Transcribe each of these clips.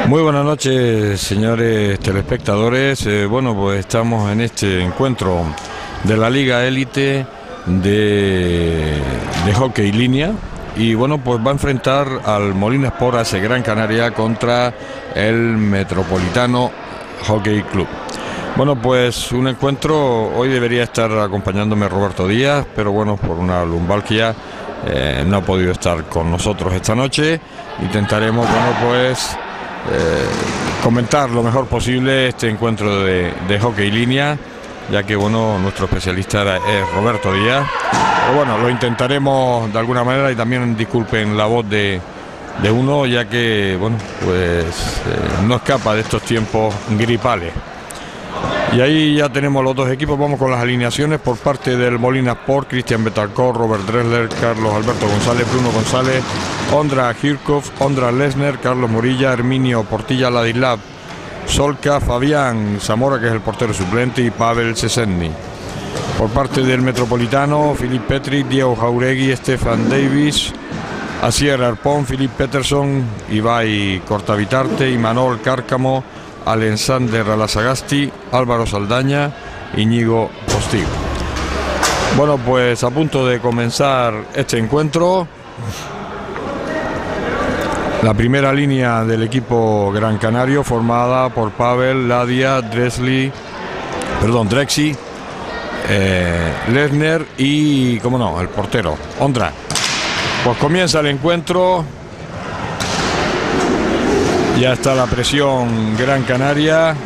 Muy buenas noches, señores telespectadores. Bueno, pues estamos en este encuentro de la Liga Élite de hockey línea. Y bueno, pues va a enfrentar al Molina Sport AS Gran Canaria contra el Metropolitano Hockey Club. Bueno, pues un encuentro, hoy debería estar acompañándome Roberto Díaz, pero bueno, por una lumbalgia no ha podido estar con nosotros esta noche. Intentaremos, bueno, pues comentar lo mejor posible este encuentro de hockey línea, ya que bueno, nuestro especialista es Roberto Díaz. Pero bueno, lo intentaremos de alguna manera, y también disculpen la voz de uno, ya que bueno, pues no escapa de estos tiempos gripales. Y ahí ya tenemos los dos equipos. Vamos con las alineaciones por parte del Molina Sport: Cristian Betancourt, Robert Dressler, Carlos Alberto González, Bruno González, Ondra Kirchhoff, Ondra Lesner, Carlos Morilla, Herminio Portilla Ladislav, Solka, Fabián Zamora, que es el portero suplente, y Pavel Szczesny. Por parte del Metropolitano: Filip Petri, Diego Jauregui, Stefan Davis, Asier Arpón, Filip Peterson, Ibai Cortavitarte, Imanol Cárcamo, Alexander Alasagasti, Álvaro Saldaña, Íñigo Postigo. Bueno, pues a punto de comenzar este encuentro. La primera línea del equipo gran canario, formada por Pavel, Ladia, Drexi, Lesner y, como no, el portero, Ondra. Pues comienza el encuentro. Ya está la presión Gran Canaria.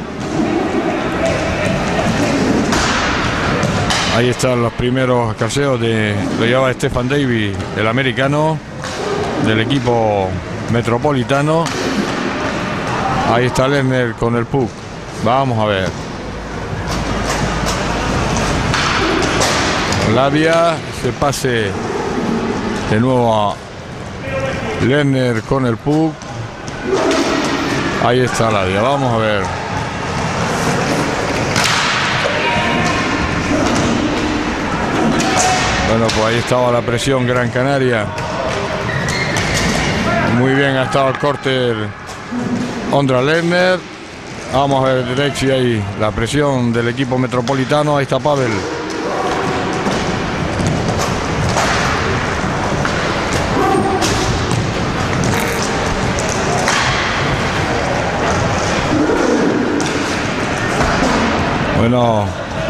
Ahí están los primeros escarceos lo llevaba Stefan Davis, el americano del equipo metropolitano. Ahí está Lesner con el puck. Vamos a ver. Labia, se pase de nuevo a Lesner con el puck. Ahí está Labia, vamos a ver. Bueno, pues ahí estaba la presión Gran Canaria. Muy bien ha estado el corte Ondra Lesner. Vamos a ver Drexi ahí, la presión del equipo metropolitano. Ahí está Pavel. Bueno,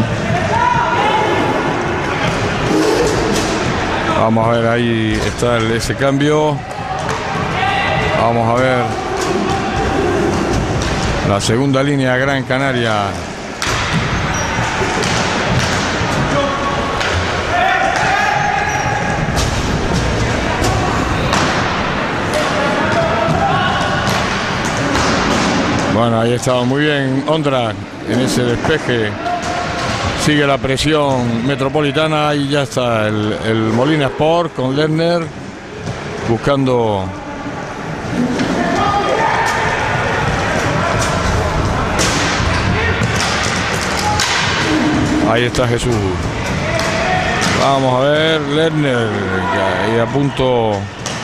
vamos a ver, ahí está ese cambio. Vamos a ver la segunda línea Gran Canaria. Bueno, ahí estaba muy bien Ondra en ese despeje. Sigue la presión metropolitana y ya está el Molina Sport con Lesner buscando. Ahí está Jesús. Vamos a ver Lesner ahí a punto.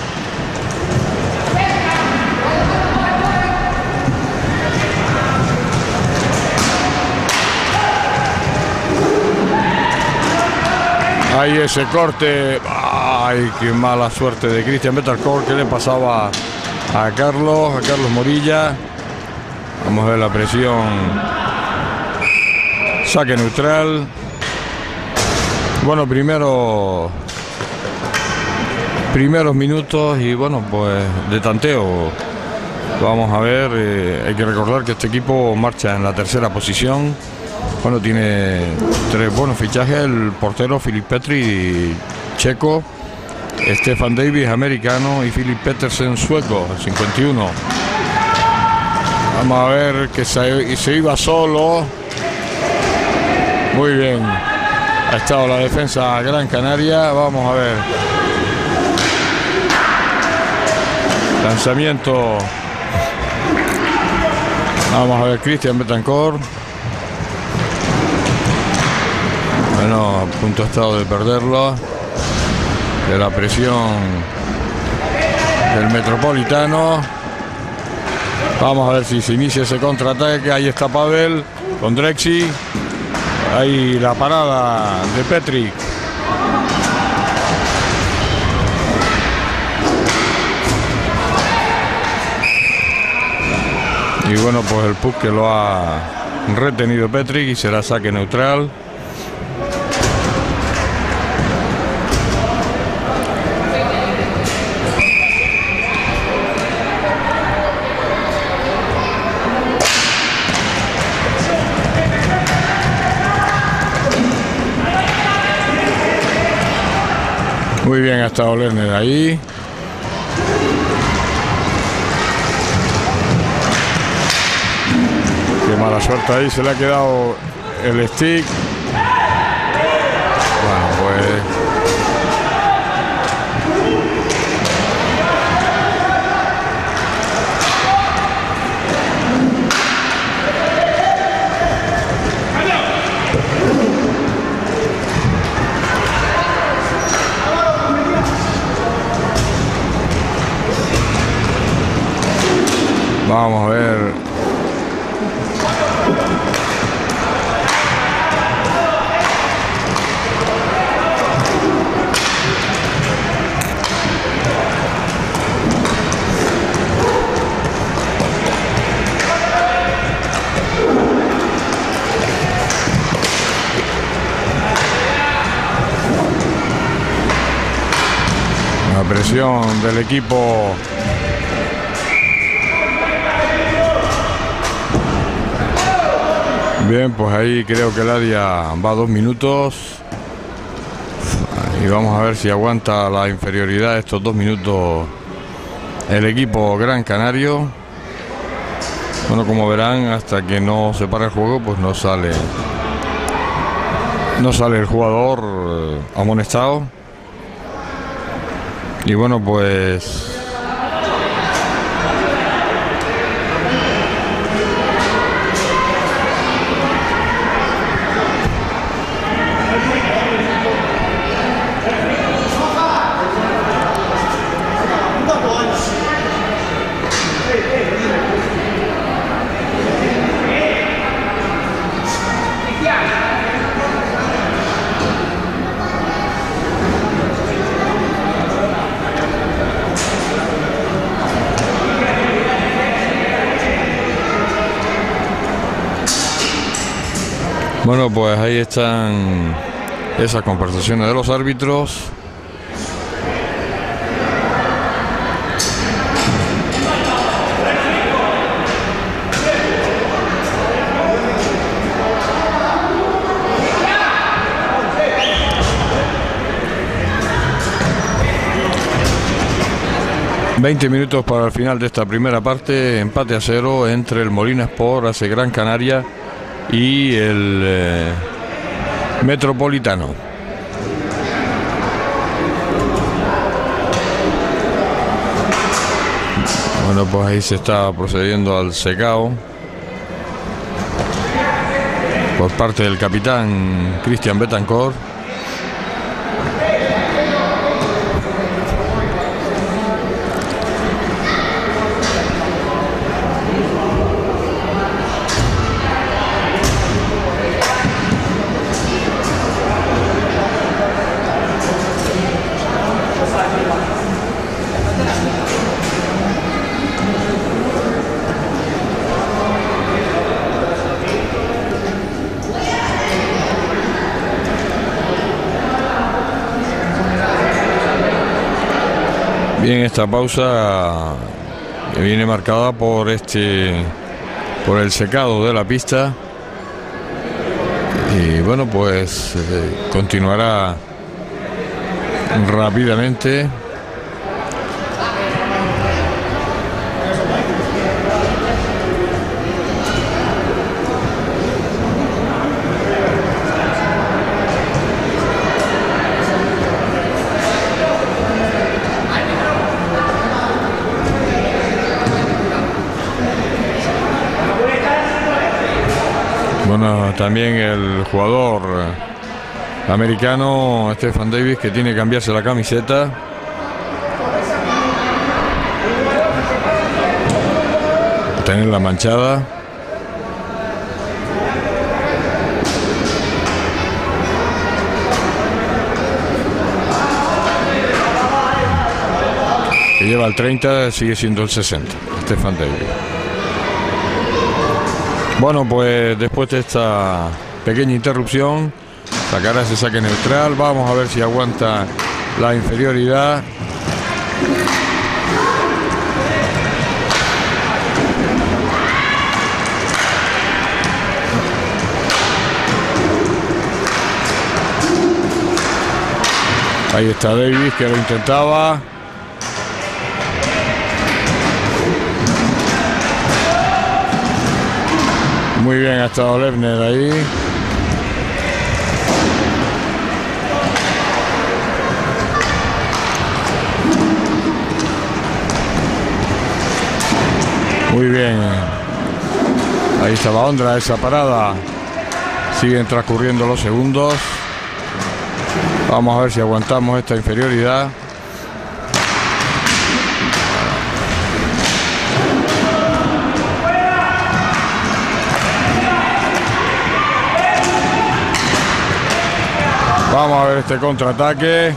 Ahí ese corte. Ay, qué mala suerte de Cristian Betancourt, que le pasaba a Carlos Morilla. Vamos a ver la presión. Saque neutral. Bueno, primeros minutos y bueno, pues de tanteo. Vamos a ver, hay que recordar que este equipo marcha en la tercera posición. Bueno, tiene 3 buenos fichajes: el portero Filip Petri, checo, Stefan Davis, americano, y Filip Petersen, sueco, 51. Vamos a ver que se iba solo. Muy bien. Ha estado la defensa Gran Canaria. Vamos a ver. Lanzamiento. Vamos a ver Cristian Betancourt. Bueno, a punto ha estado de perderlo. De la presión del Metropolitano. Vamos a ver si se inicia ese contraataque. Ahí está Pavel con Drexy. Ahí la parada de Petrik. Y bueno, pues el puck que lo ha retenido Petrik y será saque neutral. Muy bien ha estado Lerner ahí. Qué mala suerte ahí, se le ha quedado el stick. Bueno, pues vamos a ver. La presión del equipo bien, pues ahí creo que el área va a 2 minutos y vamos a ver si aguanta la inferioridad de estos 2 minutos el equipo Gran Canario. Bueno, como verán, hasta que no se para el juego, pues no sale el jugador amonestado. Y bueno, pues bueno, pues ahí están esas conversaciones de los árbitros. ...20 minutos para el final de esta primera parte... ...empate a 0 entre el Molina Sport, AC Gran Canaria... ...y el Metropolitano. Bueno, pues ahí se está procediendo al secao... ...por parte del capitán Cristian Betancourt. Bien, esta pausa que viene marcada por el secado de la pista y bueno, pues continuará rápidamente. Bueno, también el jugador americano Stephen Davis, que tiene que cambiarse la camiseta. tenerla manchada. Que lleva el 30, sigue siendo el 60, Stefan Davis. Bueno, pues después de esta pequeña interrupción, sacará ese saque neutral. Vamos a ver si aguanta la inferioridad. Ahí está Davis, que lo intentaba. Muy bien ha estado Lerner ahí. Muy bien. Ahí estaba Ondra, esa parada. Siguen transcurriendo los segundos. Vamos a ver si aguantamos esta inferioridad. Vamos a ver este contraataque.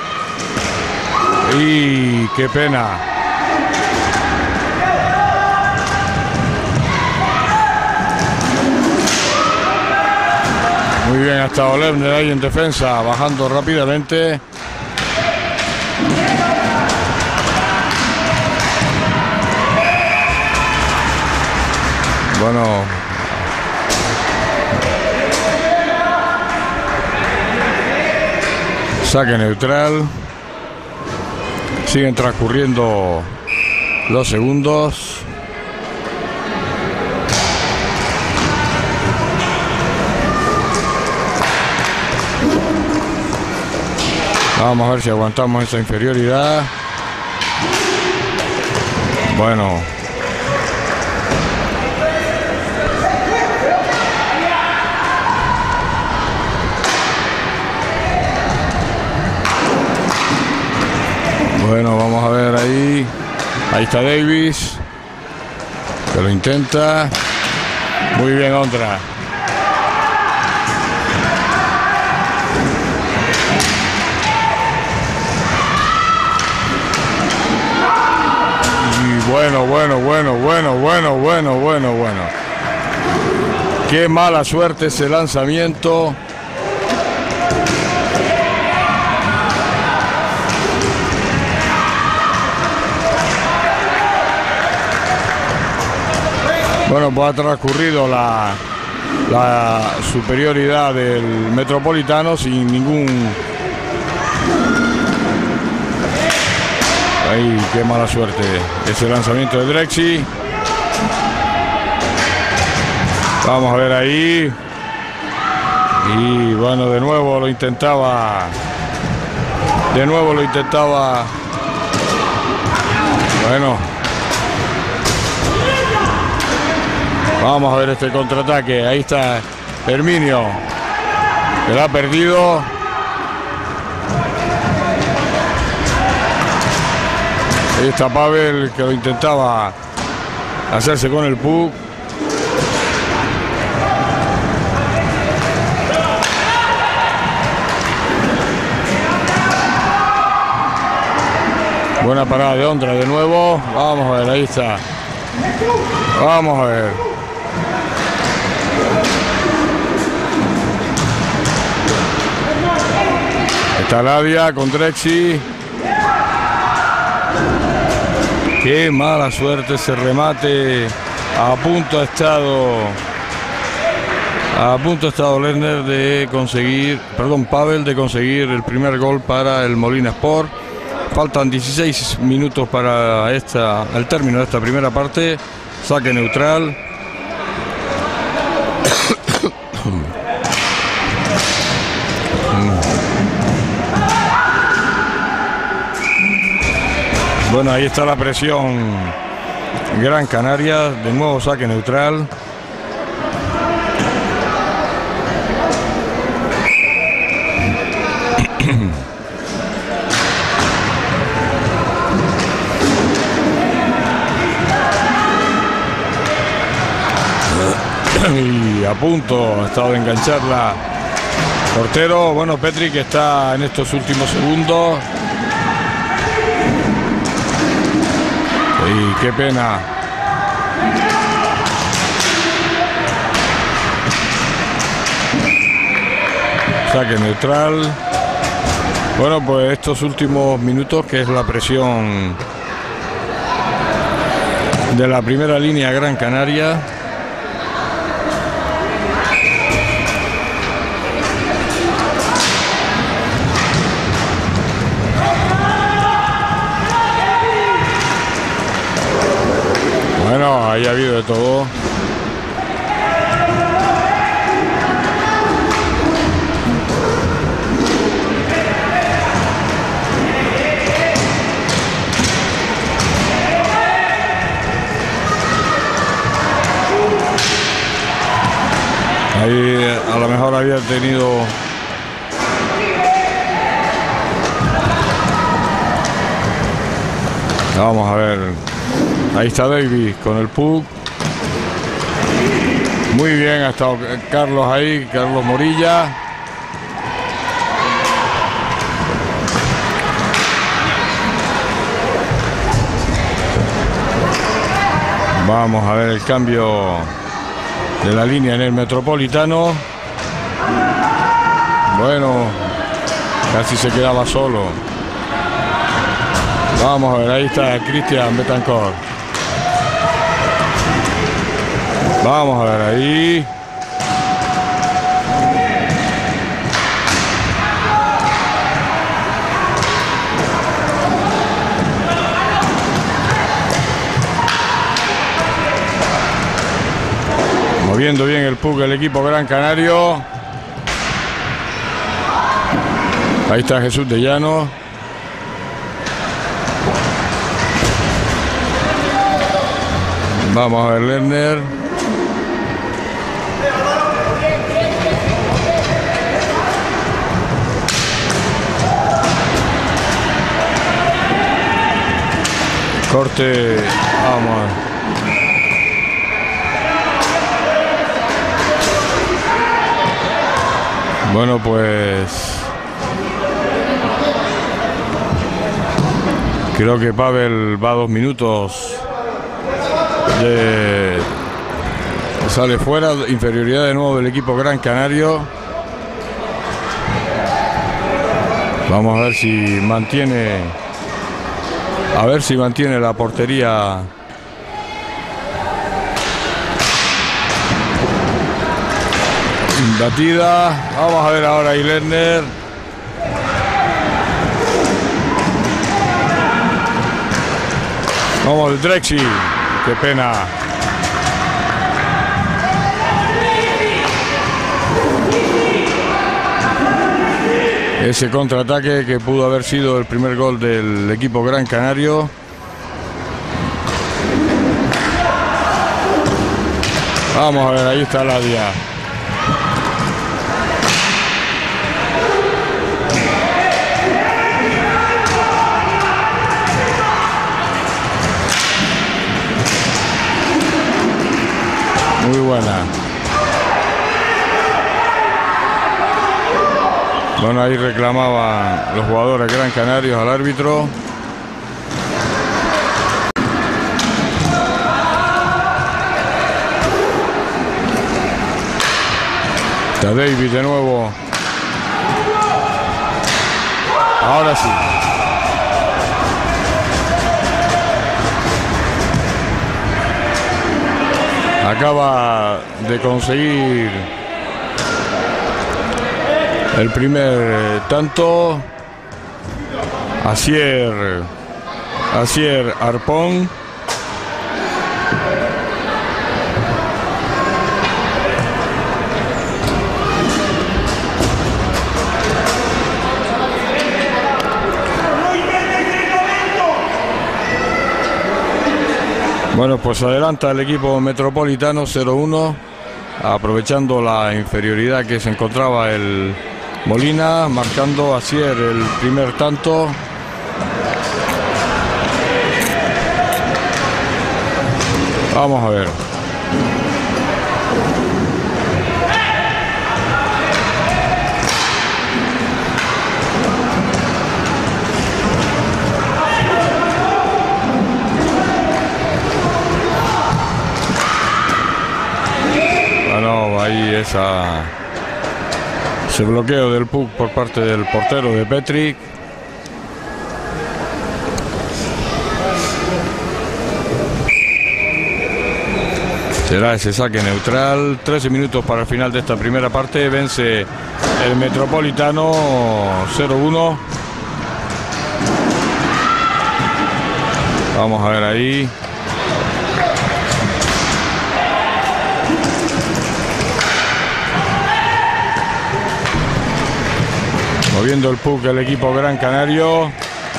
Y qué pena. Muy bien ha estado Lerner ahí en defensa, bajando rápidamente. Bueno, saque neutral. Siguen transcurriendo los segundos. Vamos a ver si aguantamos esa inferioridad. Bueno. Bueno, vamos a ver ahí. Ahí está Davis, que lo intenta. Muy bien, Ondra. Bueno. Qué mala suerte ese lanzamiento. Bueno, pues ha transcurrido la superioridad del Metropolitano sin ningún... Ay, qué mala suerte ese lanzamiento de Drexy. Vamos a ver ahí. Y bueno, de nuevo lo intentaba. Bueno. Vamos a ver este contraataque. Ahí está Herminio, que lo ha perdido. Ahí está Pavel, que lo intentaba hacerse con el puck. Buena parada de Ondra de nuevo. Vamos a ver, ahí está. Vamos a ver. Está Ladia con Drexy. Qué mala suerte ese remate. A punto ha estado Lerner de conseguir, Pavel de conseguir el primer gol para el Molina Sport. Faltan 16 minutos para el término de esta primera parte. Saque neutral. Bueno, ahí está la presión. Gran Canaria, de nuevo saque neutral. y a punto ha estado de engancharla portero. Bueno, Petri, que está en estos últimos segundos, y qué pena. Saque neutral. Bueno, pues estos últimos minutos, que es la presión de la primera línea Gran Canaria. Bueno, ahí ha habido de todo. Ahí a lo mejor había tenido vamos a ver. Ahí está Davis con el puck. Muy bien, ha estado Carlos ahí, Carlos Morilla. Vamos a ver el cambio de la línea en el Metropolitano. Bueno, casi se quedaba solo. Vamos a ver, ahí está Cristian Betancourt. Vamos a ver ahí. Moviendo bien el puck el equipo Gran Canario. Ahí está Jesús de Llano. Vamos a ver Lerner. Corte. Vamos. Bueno, pues creo que Pavel va 2 minutos. Sale fuera, inferioridad de nuevo del equipo Gran Canario. Vamos a ver si mantiene, la portería. Batida. Vamos a ver ahora a Lerner. Vamos el Drexy. Qué pena. Ese contraataque que pudo haber sido el primer gol del equipo Gran Canario. Vamos a ver, ahí está Ladia. Muy buena. Bueno, ahí reclamaban los jugadores Gran Canarios al árbitro. Está Davis de nuevo. Ahora sí. Acaba de conseguir el primer tanto. Asier Arpón. Bueno, pues adelanta el equipo Metropolitano 0-1, aprovechando la inferioridad que se encontraba el Molina, marcando Asier el primer tanto. Vamos a ver. ahí ese bloqueo del puck por parte del portero de Petric. Será ese saque neutral. 13 minutos para el final de esta primera parte. Vence el Metropolitano 0-1. Vamos a ver ahí. Moviendo el puck el equipo Gran Canario.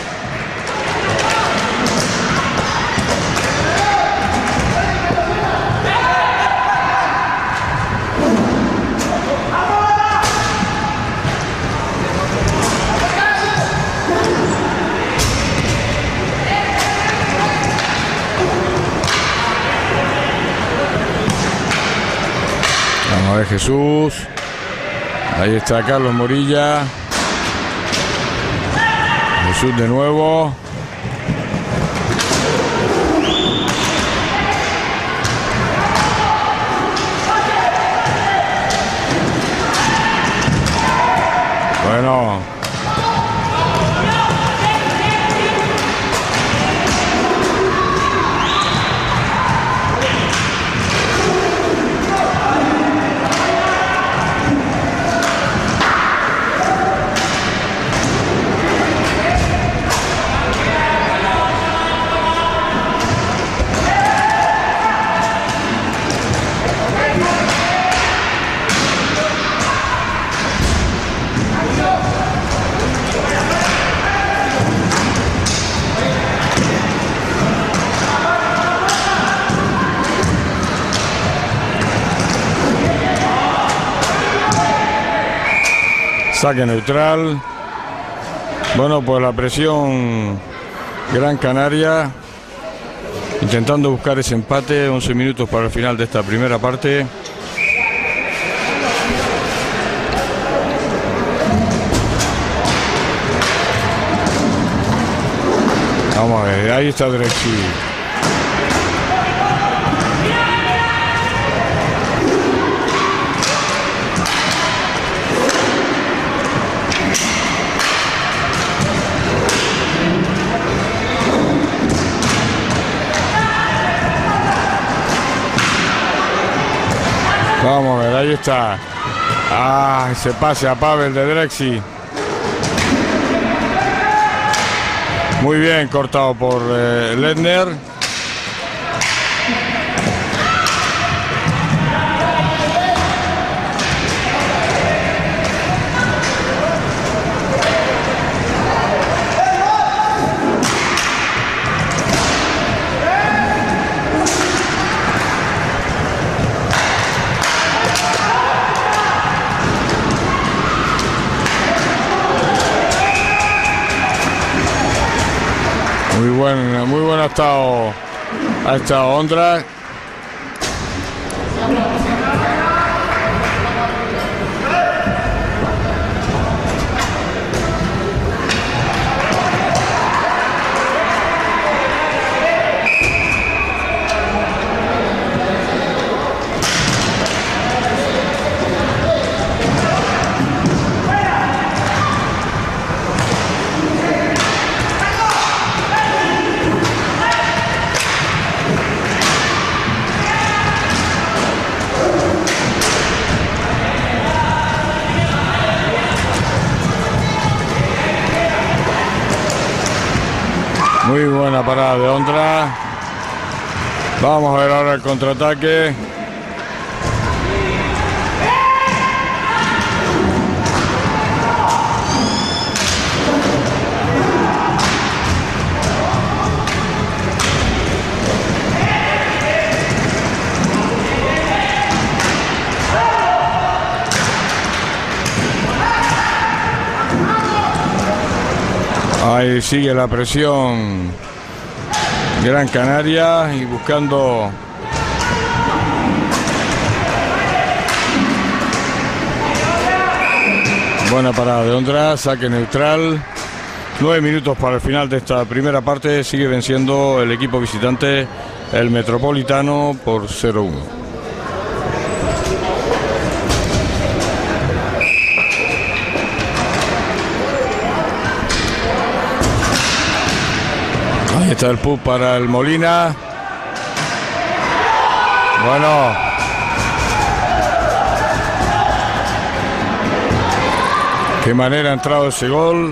Vamos a ver Jesús. Ahí está Carlos Morilla. Jesús de nuevo. Bueno. Saque neutral. Bueno, pues la presión Gran Canaria intentando buscar ese empate. 11 minutos para el final de esta primera parte. Vamos a ver, ahí está Drexy. Vamos a ver, ahí está. Ese pase a Pavel de Drexy. Muy bien cortado por Ledner. Muy bueno ha estado Ondra. Muy buena parada de Ondra. Vamos a ver ahora el contraataque. Ahí sigue la presión Gran Canaria y buscando buena parada de Ondra, saque neutral. 9 minutos para el final de esta primera parte. Sigue venciendo el equipo visitante, el Metropolitano, por 0-1. Ahí está el put para el Molina. Bueno. Qué manera ha entrado ese gol.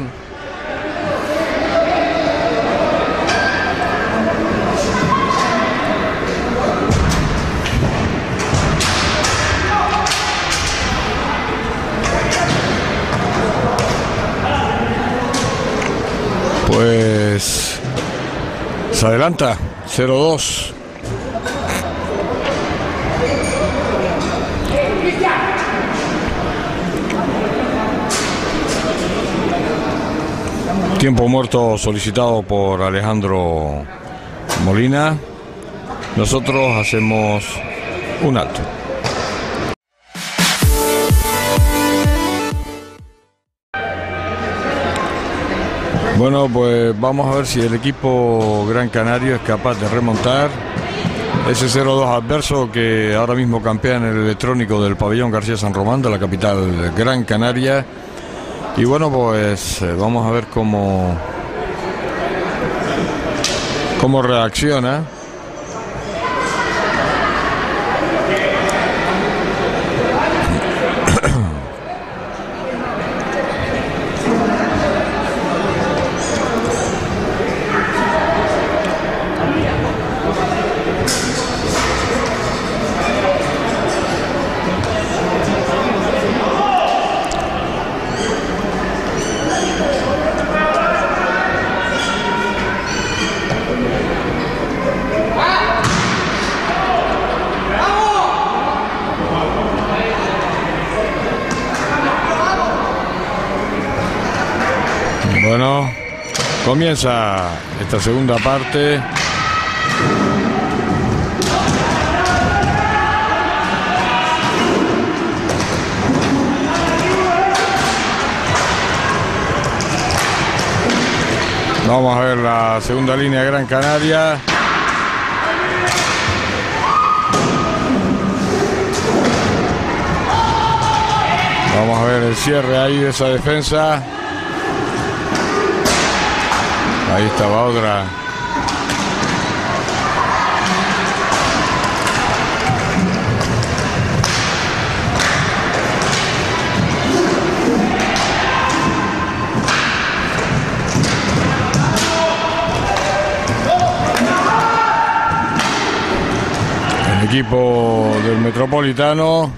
Pues se adelanta 0-2. Tiempo muerto solicitado por Alejandro Molina. Nosotros hacemos un alto. Bueno, pues vamos a ver si el equipo Gran Canario es capaz de remontar ese 0-2 adverso que ahora mismo campea en el electrónico del pabellón García San Román de la capital Gran Canaria. Y bueno, pues vamos a ver cómo reacciona. Bueno, comienza esta segunda parte. Vamos a ver la segunda línea de Gran Canaria. Vamos a ver el cierre ahí de esa defensa. Ahí estaba otra. El equipo del Metropolitano.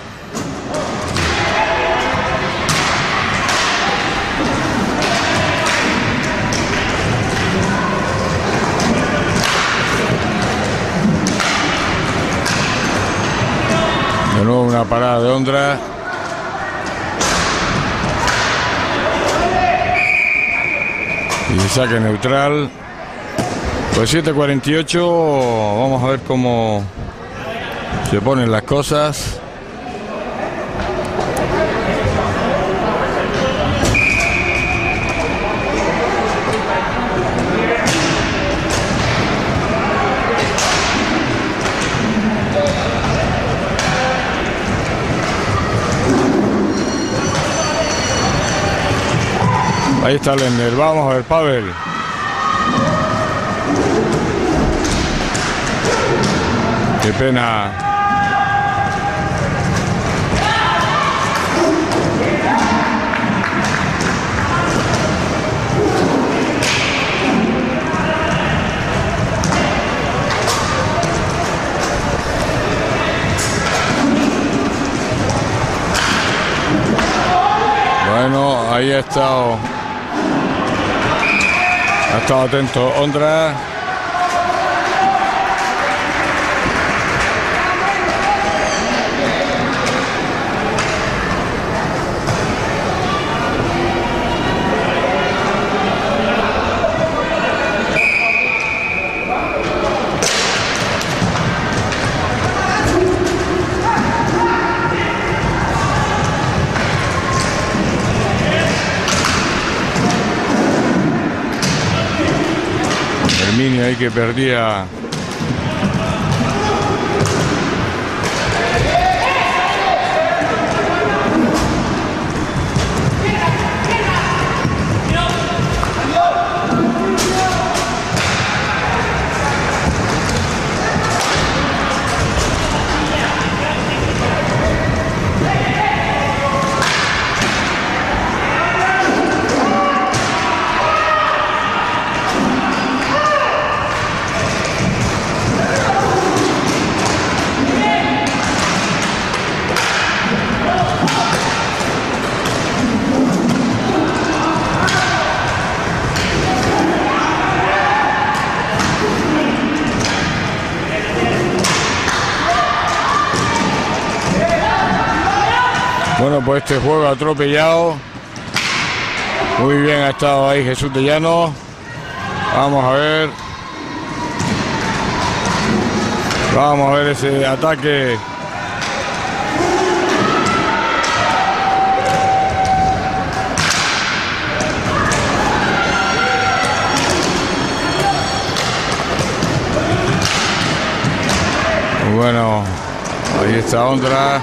De nuevo una parada de Ondra. Y saque neutral. Pues 7:48. Vamos a ver cómo se ponen las cosas. Ahí está Lender, vamos a ver Pavel. Qué pena. Bueno, ahí ha estado atento Ondra. Mini ahí que perdía. Bueno, pues este juego atropellado. Muy bien ha estado ahí Jesús de Llano. Vamos a ver. Vamos a ver ese ataque. Bueno, ahí está Ondra.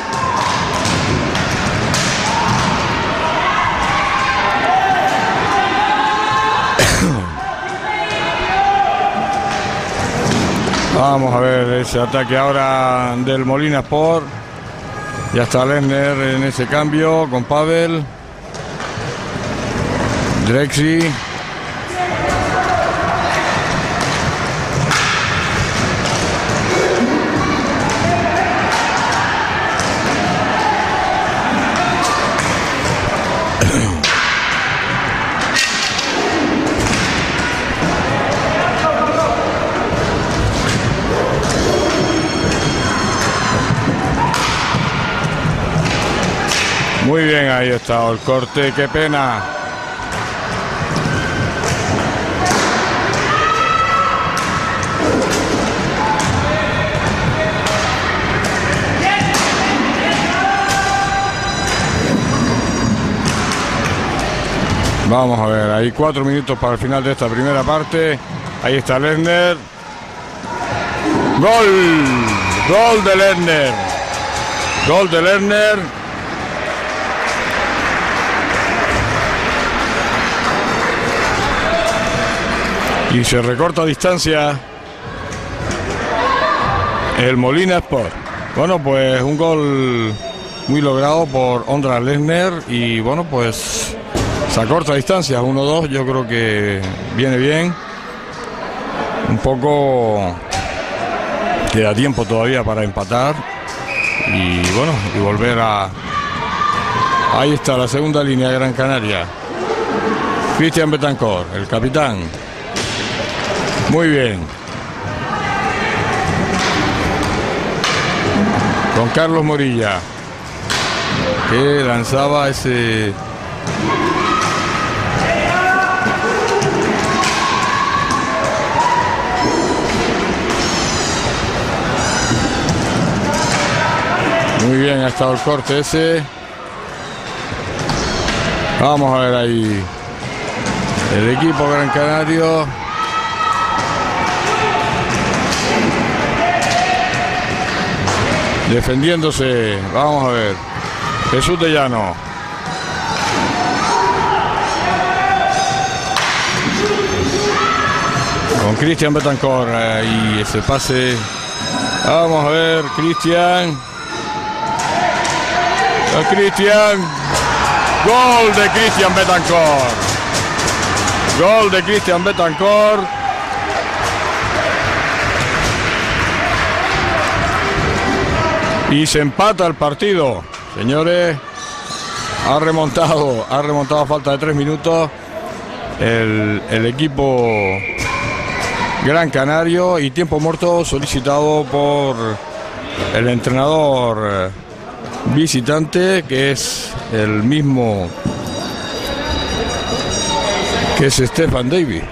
Vamos a ver ese ataque ahora del Molina Sport. Ya está Lesner en ese cambio con Pavel. Drexy. Muy bien, ahí está el corte, qué pena. Vamos a ver, hay 4 minutos para el final de esta primera parte. Ahí está Lesner. ¡Gol! ¡Gol de Lesner! ¡Gol de Lesner! Y se recorta distancia el Molina Sport. Bueno, pues un gol muy logrado por Ondra Lesner. Y bueno, pues se acorta distancia, 1-2. Yo creo que viene bien. Un poco queda tiempo todavía para empatar. Y bueno, y volver a... Ahí está la segunda línea de Gran Canaria. Cristian Betancourt, el capitán. Muy bien. Con Carlos Morilla, que lanzaba ese... Muy bien, ha estado el corte ese. Vamos a ver ahí el equipo Gran Canario. Defendiéndose, vamos a ver. Jesús de Llano. Con Cristian Betancourt y ese pase. Vamos a ver, Cristian. Cristian. Gol de Cristian Betancourt. Gol de Cristian Betancourt. Y se empata el partido, señores. Ha remontado a falta de 3 minutos el equipo Gran Canario, y tiempo muerto solicitado por el entrenador visitante, que es el mismo que es Stefan Davis.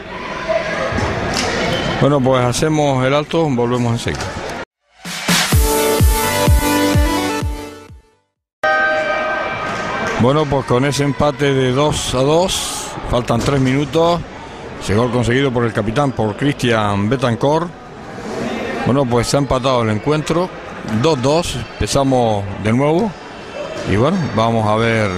Bueno, pues hacemos el alto, volvemos enseguida. Bueno, pues con ese empate de 2-2, faltan 3 minutos. Ese gol conseguido por el capitán, por Cristian Betancourt. Bueno, pues se ha empatado el encuentro. 2-2, empezamos de nuevo. Y bueno, vamos a ver.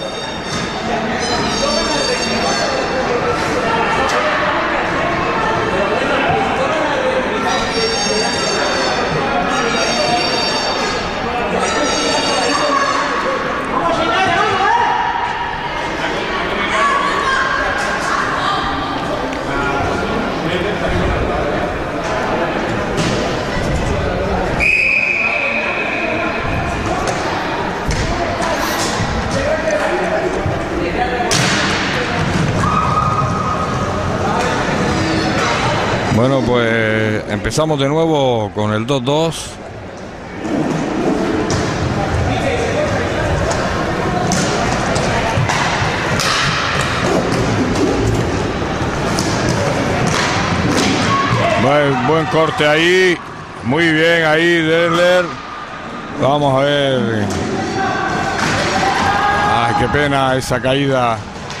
Bueno, pues empezamos de nuevo con el 2-2. Buen corte ahí. Muy bien ahí, Derler. Vamos a ver. Ay, qué pena esa caída.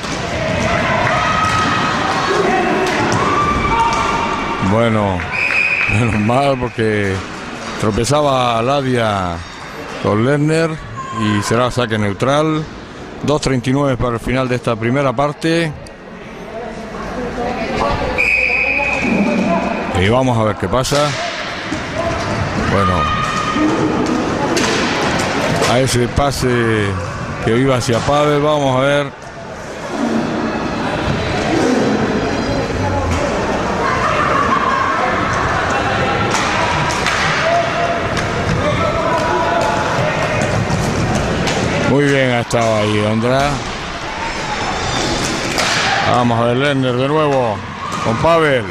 Bueno, menos mal porque tropezaba Ladia con Lerner y será saque neutral. 2:39 para el final de esta primera parte. Y vamos a ver qué pasa. Bueno, a ese pase que iba hacia Pavel, vamos a ver. Muy bien ha estado ahí Ondra. Vamos a ver Lerner de nuevo con Pavel.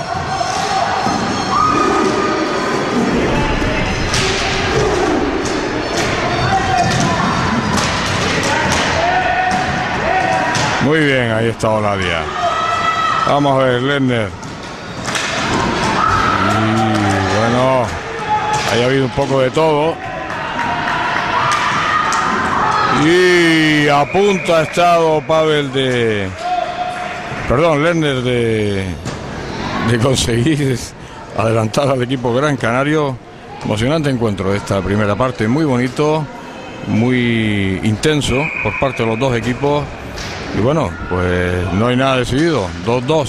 Muy bien, ahí está Oladia. Vamos a ver Lerner. Y bueno, ahí ha habido un poco de todo. Y a punto ha estado Pavel Lerner de conseguir adelantar al equipo Gran Canario. Emocionante encuentro de esta primera parte, muy bonito, muy intenso por parte de los dos equipos. Y bueno, pues no hay nada decidido, 2-2.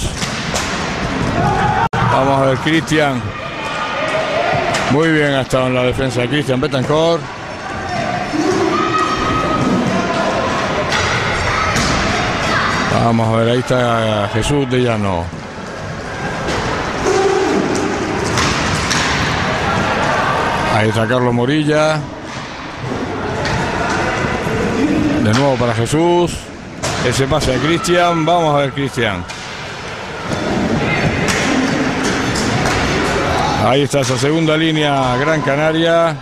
Vamos a ver Cristian. Muy bien ha estado en la defensa de Cristian Betancourt. Vamos a ver, ahí está Jesús de Llano. Ahí está Carlos Morilla. De nuevo para Jesús. Ese pase de Cristian. Vamos a ver Cristian. Ahí está esa segunda línea Gran Canaria.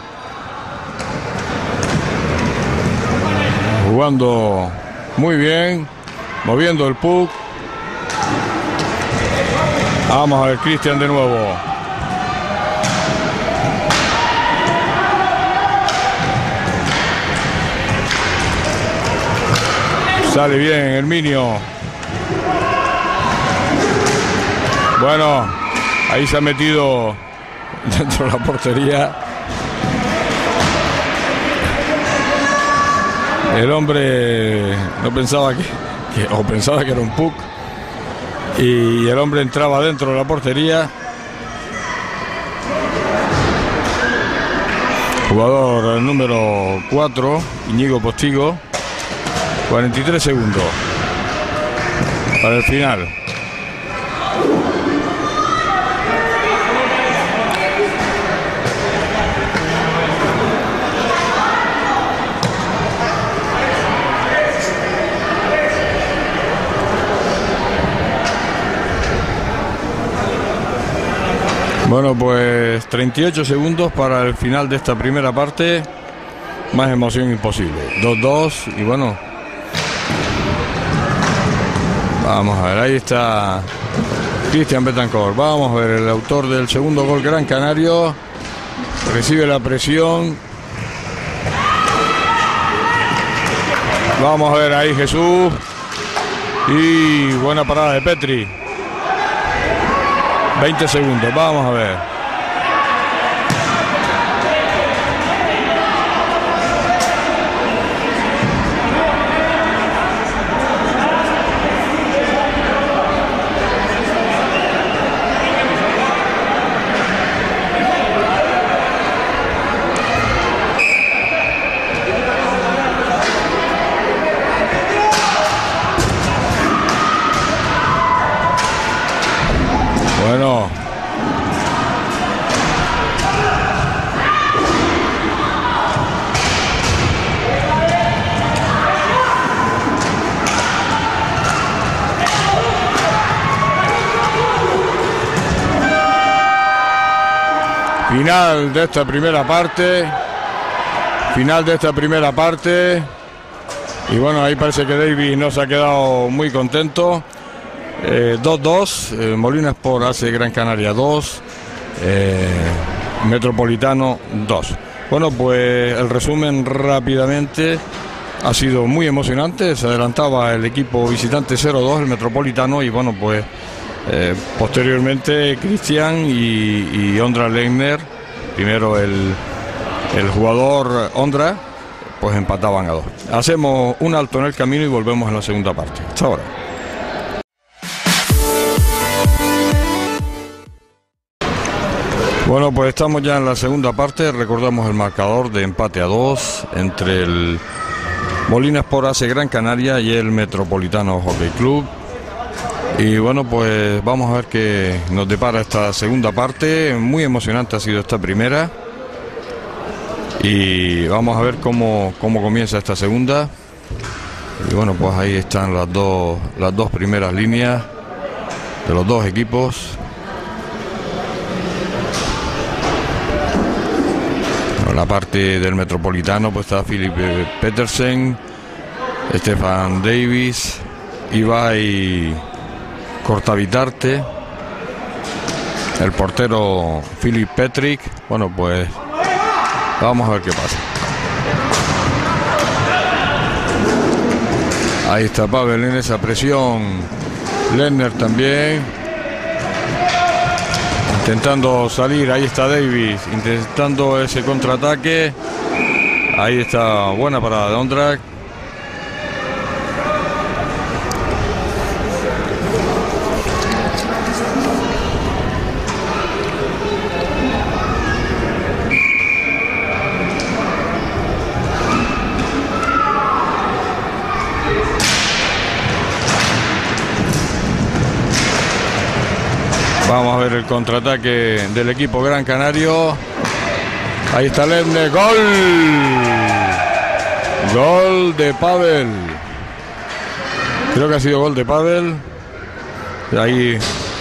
Jugando muy bien. Moviendo el puck. Vamos a ver Cristian de nuevo. Sale bien Herminio. Bueno, ahí se ha metido dentro de la portería. El hombre no pensaba pensaba que era un puck. Y el hombre entraba dentro de la portería. Jugador número 4, Íñigo Postigo. 43 segundos para el final. Bueno, pues 38 segundos para el final de esta primera parte. Más emoción imposible. 2-2 y bueno. Vamos a ver, ahí está Cristian Betancourt. Vamos a ver, el autor del segundo gol Gran Canario. Recibe la presión. Vamos a ver ahí Jesús. Y buena parada de Petri. 20 segundos, vamos a ver. Bueno. Final de esta primera parte. Final de esta primera parte. Y bueno, ahí parece que Davis no se ha quedado muy contento. 2-2, Molina Sport hace Gran Canaria 2, Metropolitano 2. Bueno, pues el resumen rápidamente ha sido muy emocionante. Se adelantaba el equipo visitante 0-2, el Metropolitano, y bueno, pues posteriormente Cristian y Ondra Lechner, primero el jugador Ondra, pues empataban a 2. Hacemos un alto en el camino y volvemos en la segunda parte. Hasta ahora. Bueno, pues estamos ya en la segunda parte. Recordamos el marcador de empate a 2 entre el Molina Sport AC Gran Canaria y el Metropolitano Hockey Club. Y bueno, pues vamos a ver qué nos depara esta segunda parte. Muy emocionante ha sido esta primera. Y vamos a ver cómo comienza esta segunda. Y bueno, pues ahí están las dos primeras líneas de los dos equipos. En la parte del Metropolitano pues está Philip Petersen, Stefan Davis, Ibai Cortavitarte, el portero Philip Petrick. Bueno, pues vamos a ver qué pasa. Ahí está Pavel en esa presión. Lechner también intentando salir. Ahí está Davis intentando ese contraataque. Ahí está, buena parada de Ondrak. Vamos a ver el contraataque del equipo Gran Canario. Ahí está Lechner. ¡Gol! Gol de Pavel. Creo que ha sido gol de Pavel. Ahí.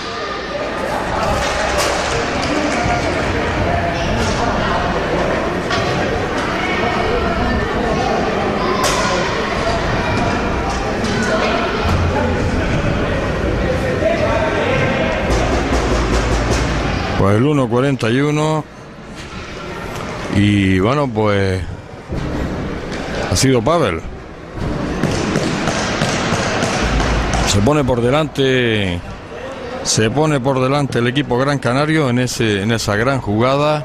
Pues el 1:41. Y bueno, pues ha sido Pavel. Se pone por delante el equipo Gran Canario en esa gran jugada.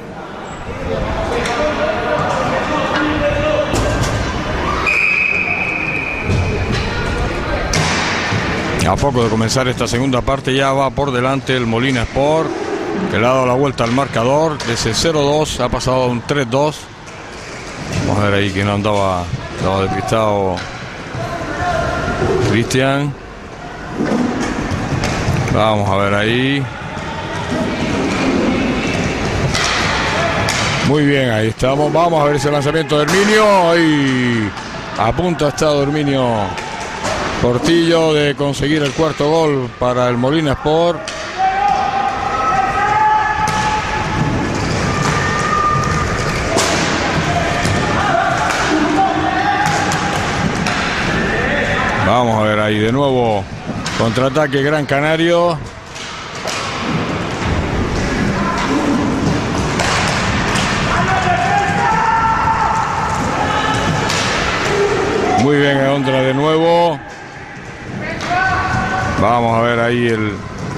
A poco de comenzar esta segunda parte ya va por delante el Molina Sport, que le ha dado la vuelta al marcador. De ese 0-2 ha pasado a un 3-2. Vamos a ver ahí que no andaba despistado Cristian. Vamos a ver ahí. Muy bien, ahí estamos. Vamos a ver ese lanzamiento de Herminio. Ahí a punto ha estado Herminio Portillo de conseguir el cuarto gol para el Molina Sport. Vamos a ver ahí de nuevo contraataque Gran Canario. Muy bien, Ondra de nuevo. Vamos a ver ahí el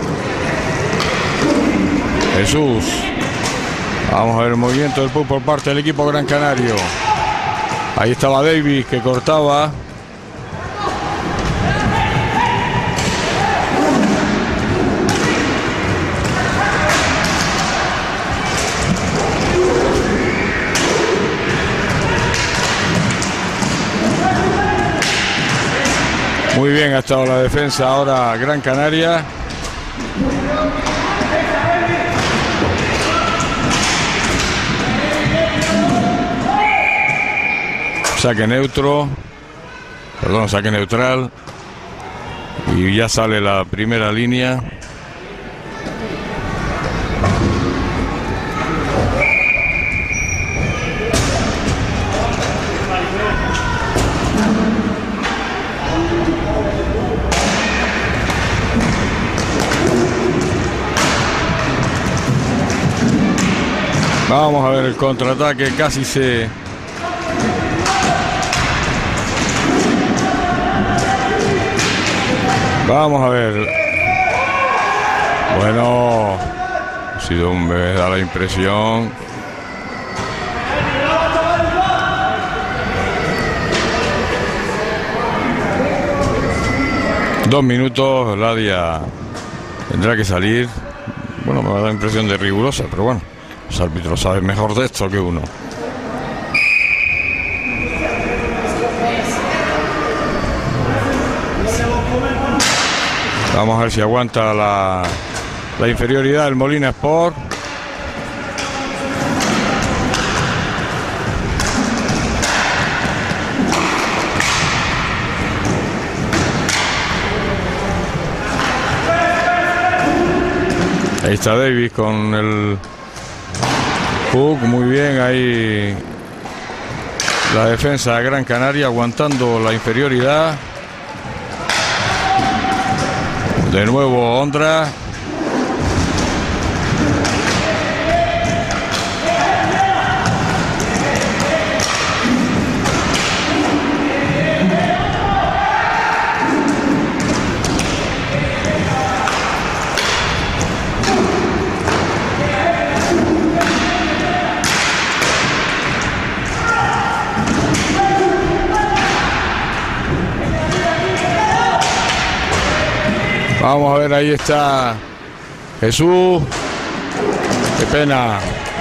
Jesús. Vamos a ver el movimiento del puck por parte del equipo Gran Canario. Ahí estaba Davis que cortaba. Muy bien ha estado la defensa ahora Gran Canaria. Saque neutro. Perdón, saque neutral. Y ya sale la primera línea. Vamos a ver el contraataque, casi se... Vamos a ver. Bueno, ha sido me da la impresión. Dos minutos, Ladia tendrá que salir. Bueno, me da la impresión de rigurosa, pero bueno, los árbitros saben mejor de esto que uno. Vamos a ver si aguanta la inferioridad del Molina Sport. Ahí está Davis con el hook, muy bien ahí la defensa de Gran Canaria aguantando la inferioridad. De nuevo Ondra. Vamos a ver, ahí está Jesús. Qué pena.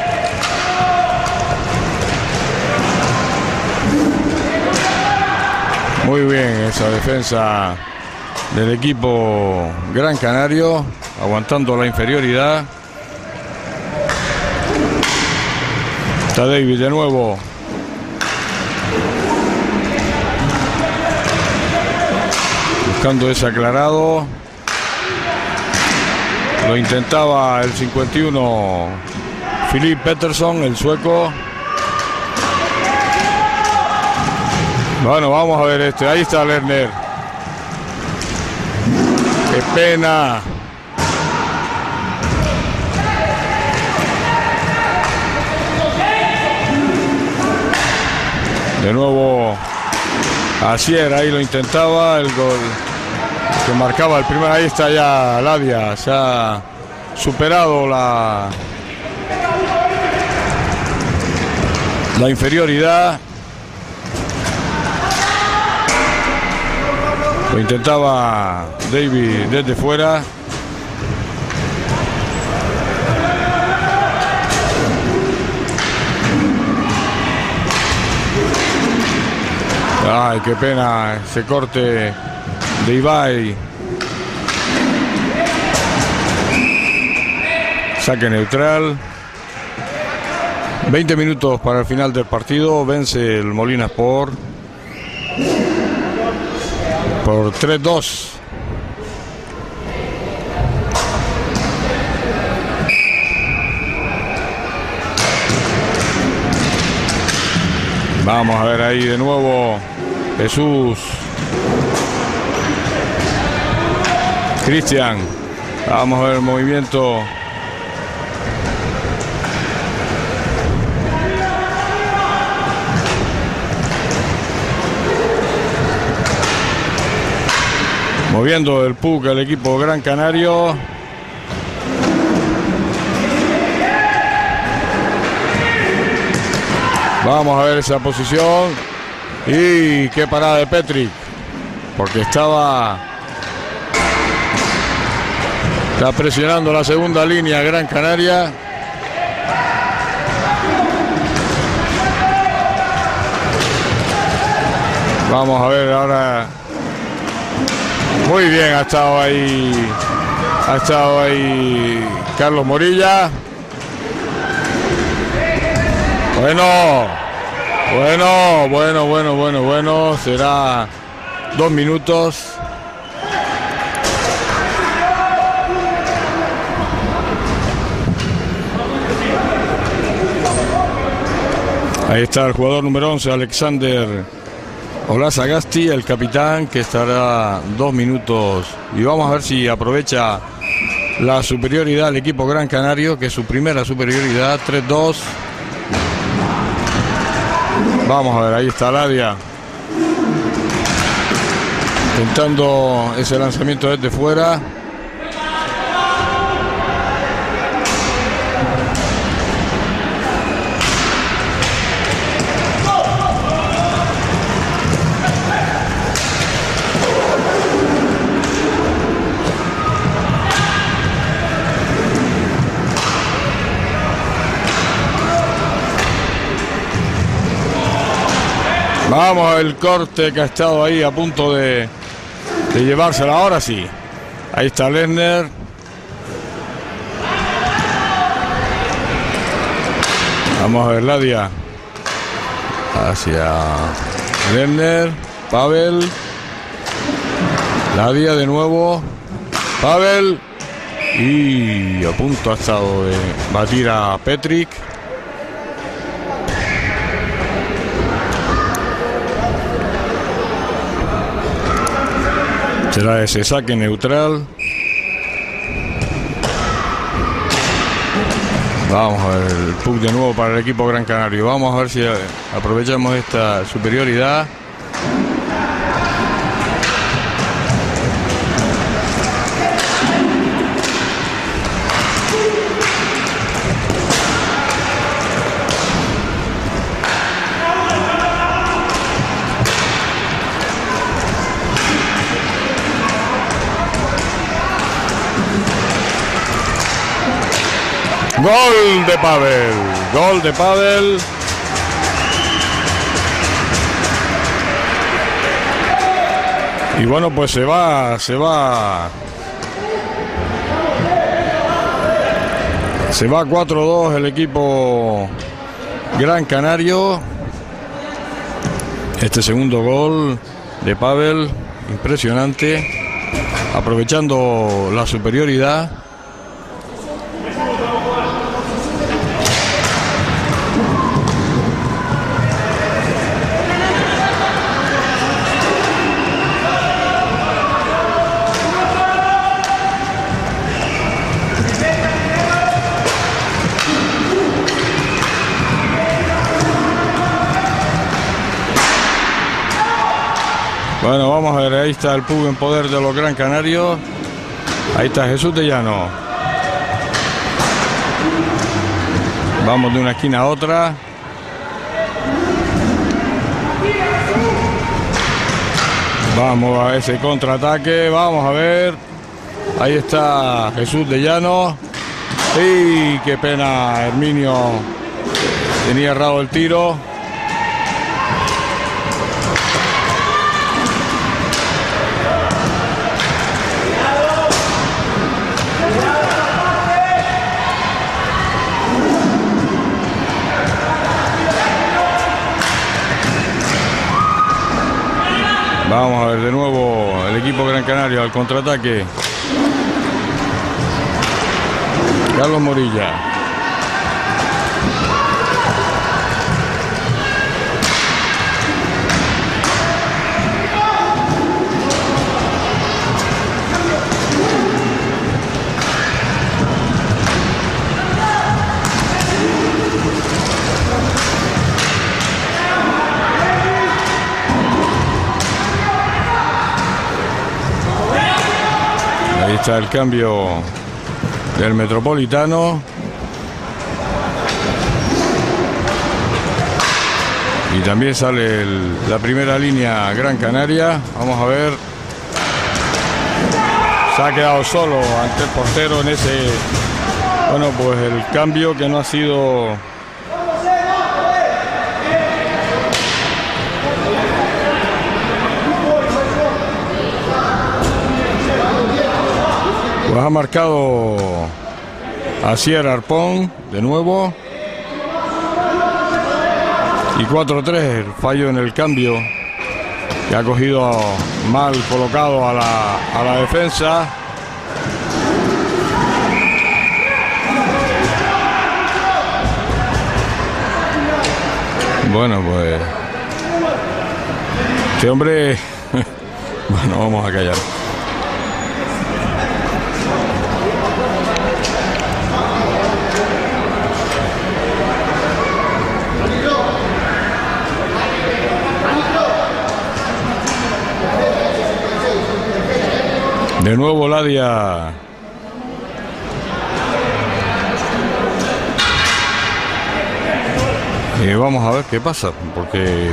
Muy bien esa defensa del equipo Gran Canario, aguantando la inferioridad. Está David de nuevo. Buscando ese aclarado. Lo intentaba el 51 Philip Pettersson, el sueco. Bueno, vamos a ver este. Ahí está Lerner. Qué pena. De nuevo Asier, ahí lo intentaba. El gol que marcaba el primer. Ahí está ya Ladia. Se ha superado la inferioridad. Lo intentaba David desde fuera. Ay, qué pena ese corte de Ibai. Saque neutral. 20 minutos para el final del partido. Vence el Molina Sport por 3-2. Vamos a ver ahí de nuevo Jesús. Cristian. Vamos a ver el movimiento. Moviendo el puck al equipo Gran Canario. Vamos a ver esa posición. Y qué parada de Petric. Porque está presionando la segunda línea Gran Canaria. Vamos a ver ahora. Muy bien, ha estado ahí Carlos Morilla. Bueno, será 2 minutos. Ahí está el jugador número 11, Alexander Olazagasti, el capitán, que estará 2 minutos. Y vamos a ver si aprovecha la superioridad al equipo Gran Canario, que es su primera superioridad. 3-2. Vamos a ver, ahí está Ladia intentando ese lanzamiento desde fuera. Vamos al corte que ha estado ahí a punto de llevársela. Ahora sí. Ahí está Lerner. Vamos a ver Ladia. Hacia Lerner. Pavel. Ladia de nuevo. Pavel. Y a punto ha estado de batir a Petric. Será ese saque neutral. Vamos a ver el puck de nuevo para el equipo Gran Canario. Vamos a ver si aprovechamos esta superioridad. Gol de Pavel. Gol de Pavel. Y bueno, pues se va 4-2 el equipo Gran Canario. Este segundo gol de Pavel, impresionante, aprovechando la superioridad. Bueno, vamos a ver, ahí está el puck en poder de los Gran Canarios. Ahí está Jesús de Llano. Vamos de una esquina a otra. Vamos a ese contraataque, vamos a ver. Ahí está Jesús de Llano. ¡Y qué pena! Herminio tenía errado el tiro. Vamos a ver de nuevo el equipo Gran Canario al contraataque. Carlos Morilla. Ahí está el cambio del Metropolitano. Y también sale la primera línea Gran Canaria. Vamos a ver. Se ha quedado solo ante el portero en ese... Bueno, pues el cambio que no ha sido... Pues ha marcado Asier Arpón de nuevo. Y 4-3, el fallo en el cambio que ha cogido mal colocado a la defensa. Bueno, pues este hombre... Bueno, vamos a callar. De nuevo Ladia. Y vamos a ver qué pasa, porque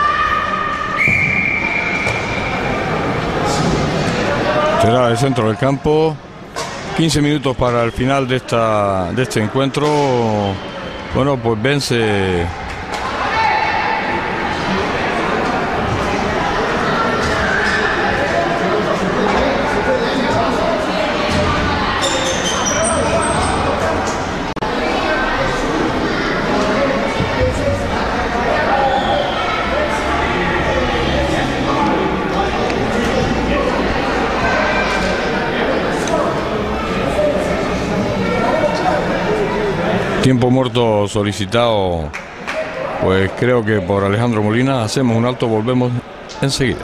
será el centro del campo. 15 minutos para el final de este encuentro. Bueno, pues vence tiempo muerto solicitado, pues creo que por Alejandro Molina. Hacemos un alto, volvemos enseguida.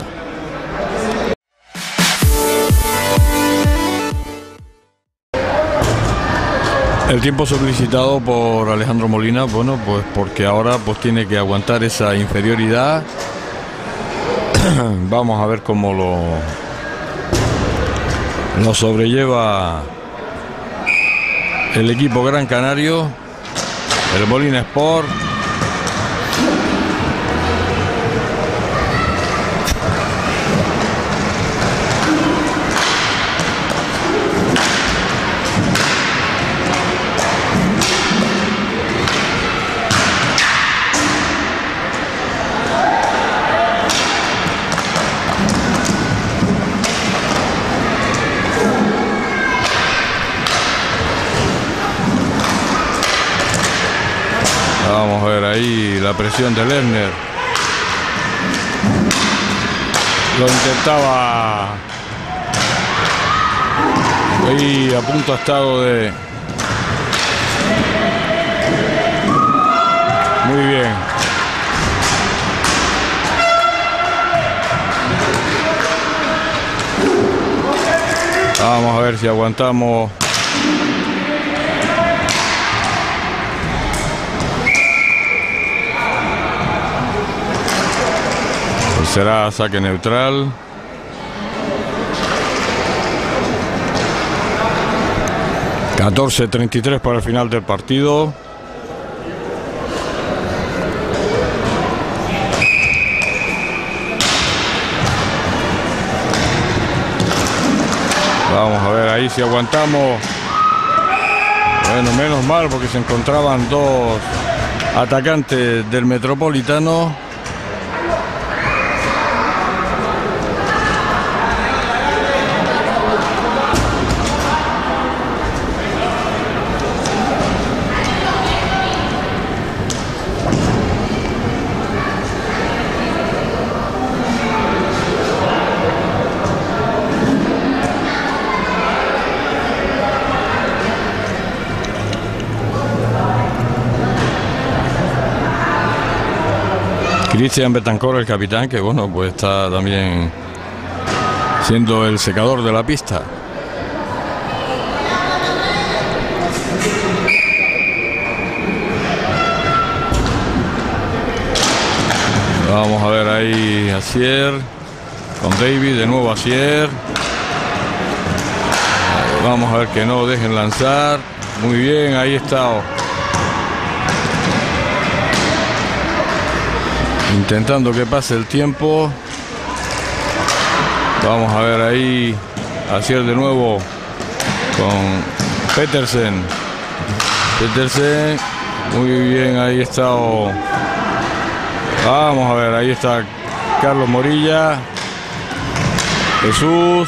El tiempo solicitado por Alejandro Molina, bueno, pues porque ahora pues tiene que aguantar esa inferioridad. Vamos a ver cómo lo sobrelleva el equipo Gran Canario, el Molina Sport. Vamos a ver ahí la presión de Lerner. Lo intentaba. Ahí a punto ha estado de. Muy bien. Vamos a ver si aguantamos. Será saque neutral. (14:33) para el final del partido. Vamos a ver ahí si aguantamos. Bueno, menos mal, porque se encontraban dos atacantes del Metropolitano. Cristian Betancor, el capitán, que bueno, pues está también siendo el secador de la pista. Vamos a ver ahí a Asier con David, de nuevo Asier. Vamos a ver que no dejen lanzar. Muy bien, ahí está. Intentando que pase el tiempo. Vamos a ver ahí Asier de nuevo con Petersen. Muy bien, ahí está. Vamos a ver, ahí está Carlos Morilla. Jesús.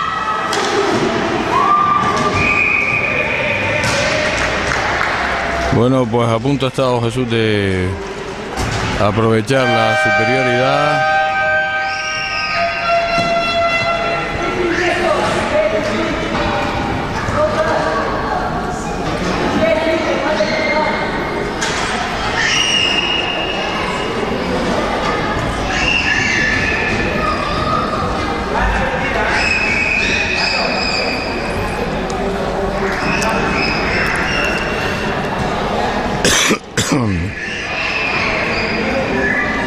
Bueno, pues a punto ha estado Jesús de aprovechar la superioridad.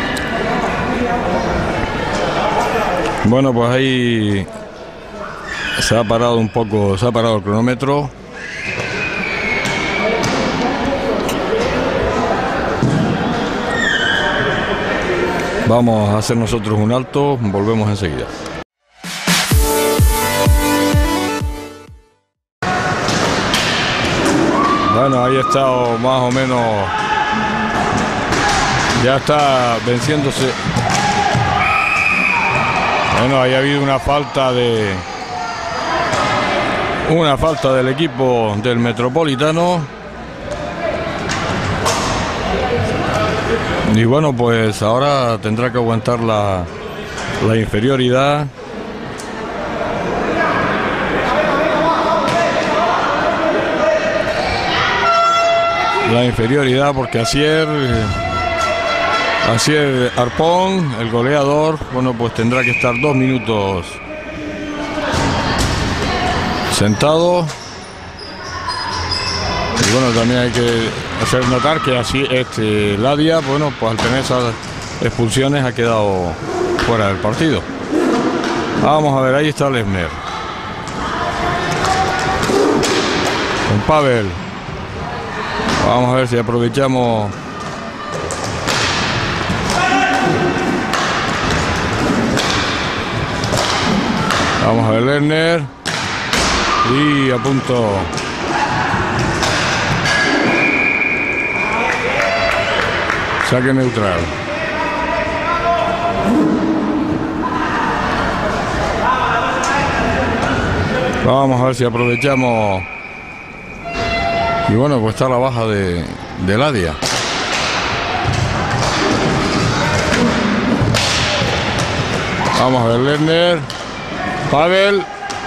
Bueno, pues ahí Se ha parado un poco, se ha parado el cronómetro. Vamos a hacer nosotros un alto, volvemos enseguida. Bueno, ahí está más o menos, ya está venciéndose. Bueno, ahí ha habido una falta del equipo del Metropolitano. Y bueno, pues ahora tendrá que aguantar la inferioridad. La inferioridad porque Asier Arpón, el goleador, bueno, pues tendrá que estar 2 minutos sentado. Y bueno, también hay que hacer notar que así Ladia, bueno, pues al tener esas expulsiones ha quedado fuera del partido. Vamos a ver, ahí está Lesner con Pavel. Vamos a ver si aprovechamos. Vamos a ver Lesner. Y a punto. Saque neutral. Vamos a ver si aprovechamos. Y bueno, pues está la baja de Ladia. Vamos a ver Lesner. Pavel.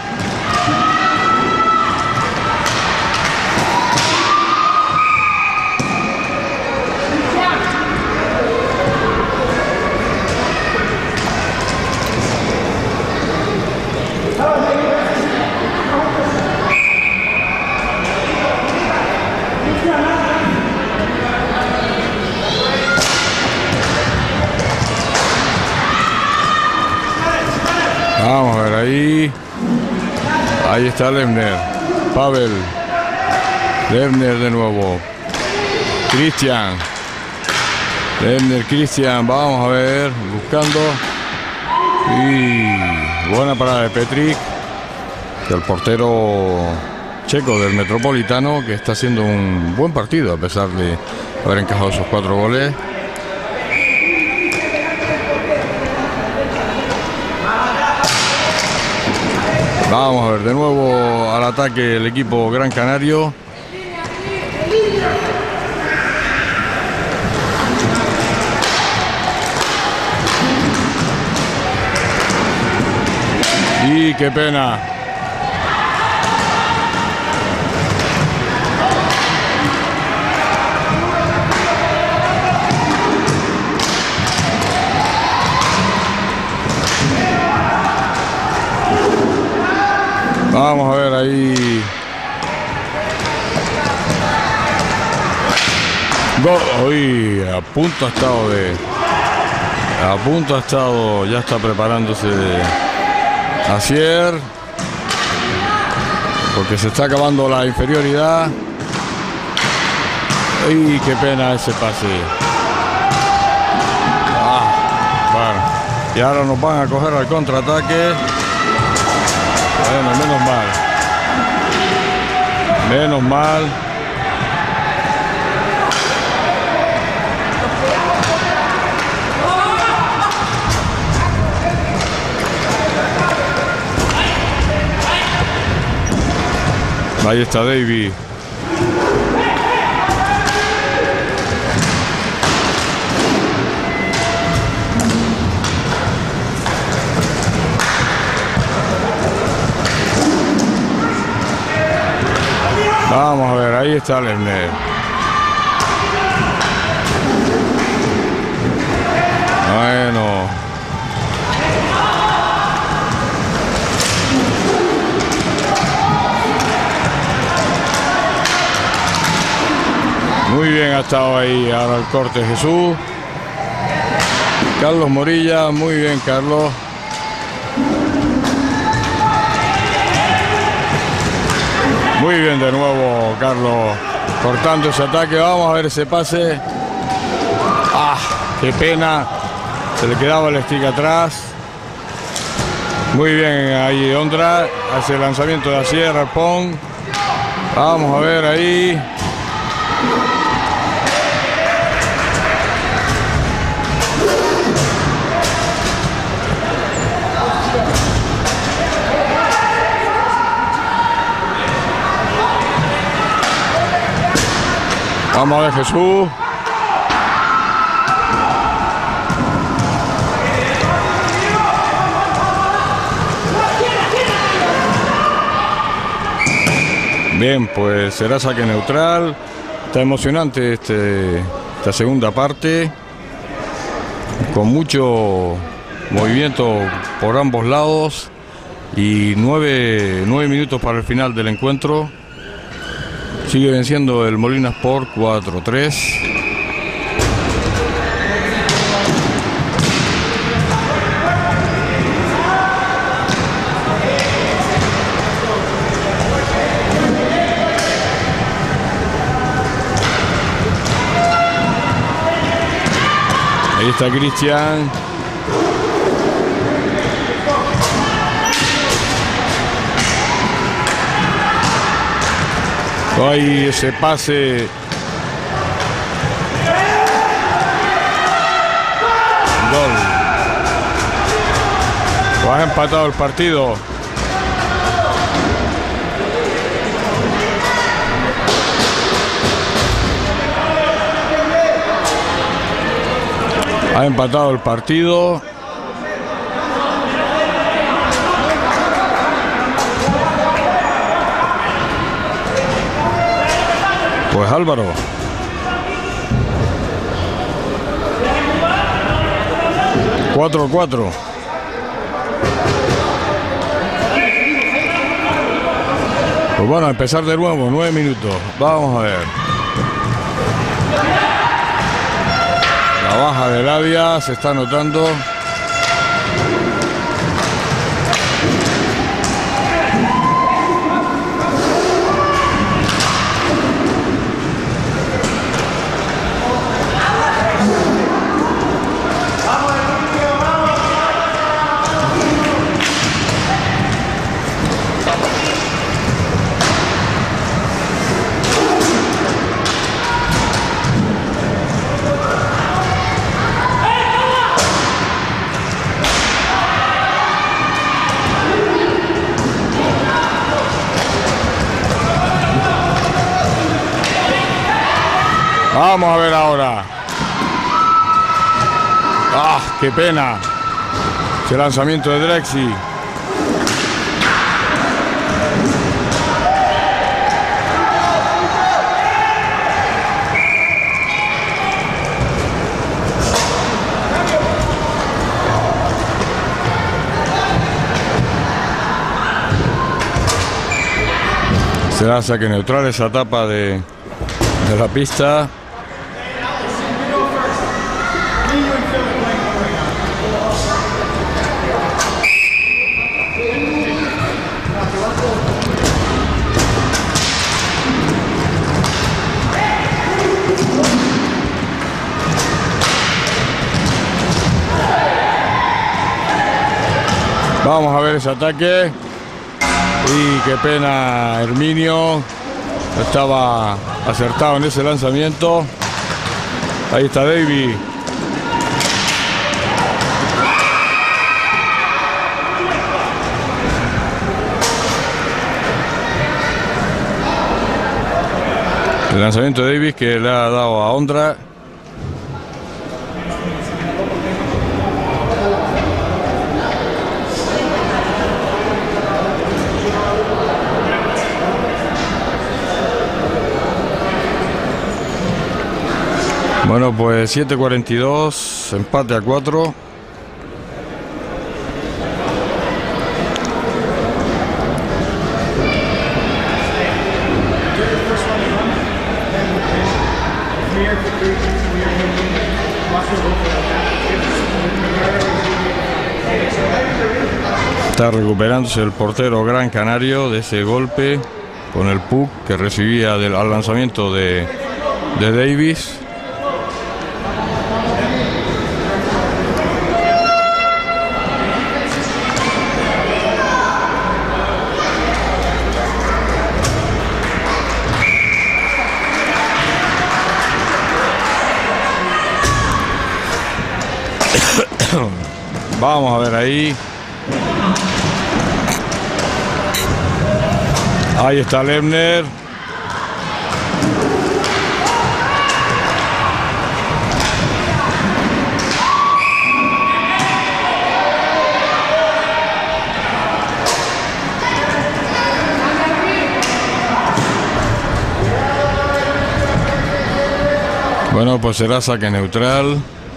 Vamos a ver ahí. Ahí está Lesner. Pavel. Lesner de nuevo. Cristian. Lesner, Cristian. Vamos a ver. Buscando. Y buena parada de Petric. El portero checo del Metropolitano, que está haciendo un buen partido a pesar de haber encajado esos 4 goles. Vamos a ver de nuevo al ataque el equipo Gran Canario. Y qué pena. Vamos a ver ahí. Uy, a punto ha estado, ya está preparándose Asier, porque se está acabando la inferioridad. Y qué pena ese pase. Bueno, y ahora nos van a coger al contraataque. Bueno, menos mal. Menos mal. Ahí está David. Vamos a ver, ahí está Lesner. Bueno. Muy bien ha estado ahí ahora el corte Jesús. Carlos Morilla, muy bien Carlos. Muy bien de nuevo Carlos cortando ese ataque. Vamos a ver ese pase. ¡Ah! ¡Qué pena! Se le quedaba el stick atrás. Muy bien ahí Ondra. Hace el lanzamiento de la sierra, Pong. Vamos a ver ahí. Vamos a ver Jesús. Bien, pues será saque neutral. Está emocionante esta segunda parte, con mucho movimiento por ambos lados y 9 minutos para el final del encuentro. Sigue venciendo el Molinas por 4-3. Ahí está Cristian. Ahí ese pase. Gol. Lo ha empatado el partido. Ha empatado el partido. Pues Álvaro. Cuatro. Pues bueno, a empezar de nuevo, 9 minutos. Vamos a ver. La baja de Labia se está notando. Vamos a ver ahora. ¡Ah, qué pena! Ese lanzamiento de Drexy. Será saque neutral esa etapa de la pista. Vamos a ver ese ataque. Y qué pena, Herminio. Estaba acertado en ese lanzamiento. Ahí está David. El lanzamiento de Davis que le ha dado a Ondra. Bueno, pues 7:42, empate a 4. Está recuperándose el portero Gran Canario de ese golpe. con el puck que recibía al lanzamiento de Davis. Vamos a ver ahí. Ahí está Lerner. Bueno, pues será saque neutral.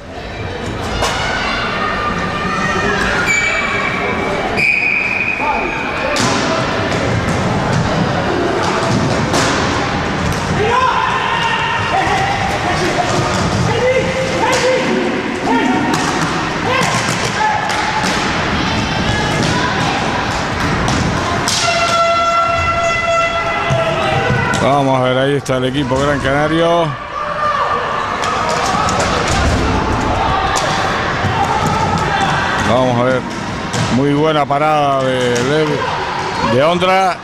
Vamos a ver, ahí está el equipo Gran Canario. Vamos a ver, muy buena parada de Ondra.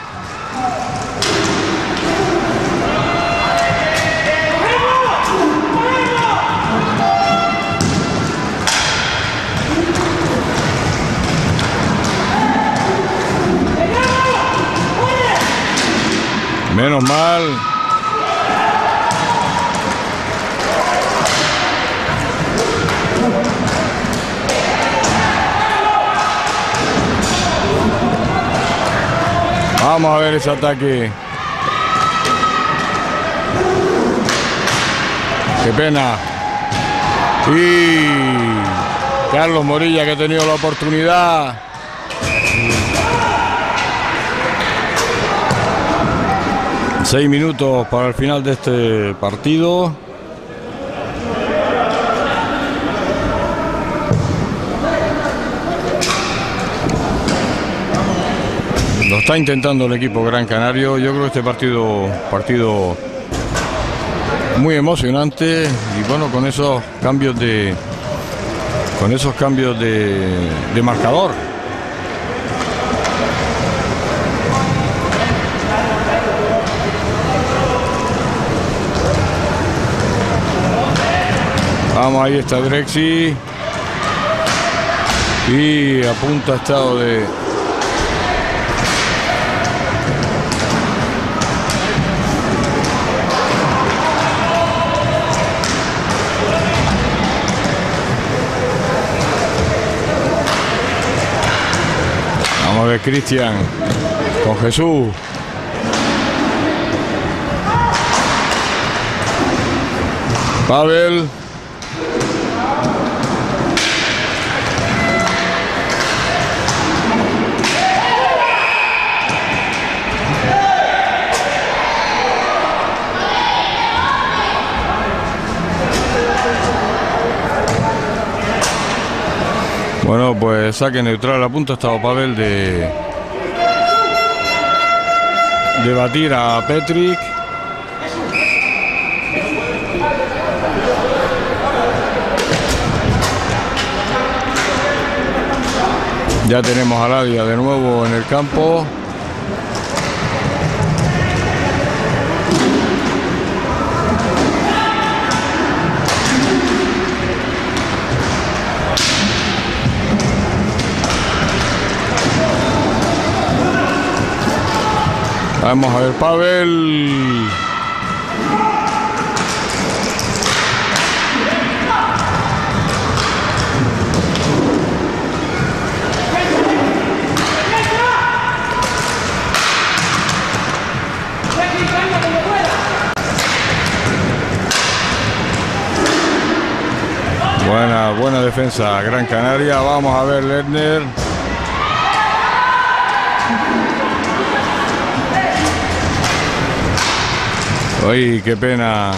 Menos mal. Vamos a ver ese ataque. Qué pena. Y Carlos Morilla, que ha tenido la oportunidad. Seis minutos para el final de este partido. Lo está intentando el equipo Gran Canario. Yo creo que este partido muy emocionante, y bueno, con esos cambios de marcador. Vamos, ahí está Drexy. Y a punto ha estado de... Vamos a ver Cristian con Jesús. Pavel. Bueno, pues saque neutral. A punto ha estado Pavel de batir a Petric. Ya tenemos a Ladia de nuevo en el campo. Vamos a ver, Pavel. Buena defensa Gran Canaria. Vamos a ver Lerner. Ay, qué pena.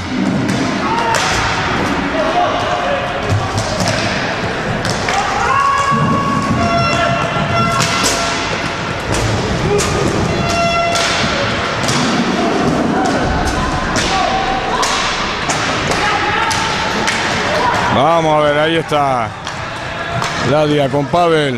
Vamos a ver, ahí está Ladia con Pavel.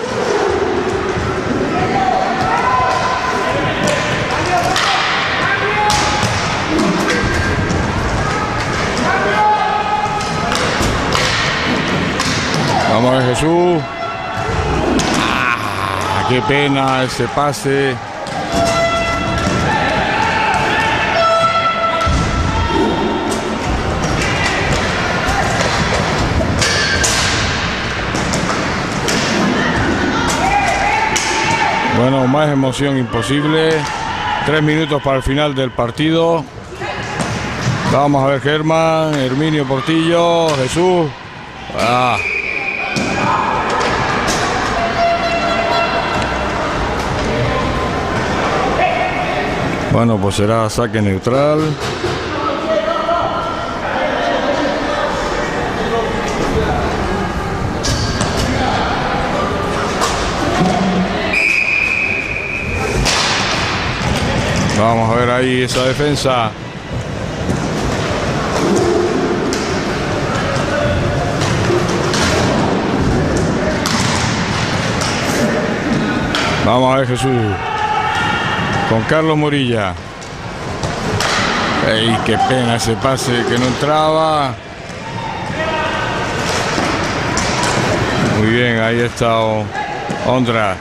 Vamos a ver Jesús. Qué pena ese pase. Bueno, más emoción imposible. 3 minutos para el final del partido. Vamos a ver Germán, Herminio Portillo, Jesús. Bueno, pues será saque neutral. Vamos a ver ahí esa defensa. Vamos a ver Jesús. Con Carlos Morilla. ¡Ey, qué pena ese pase que no entraba! Muy bien, ahí está Ondra.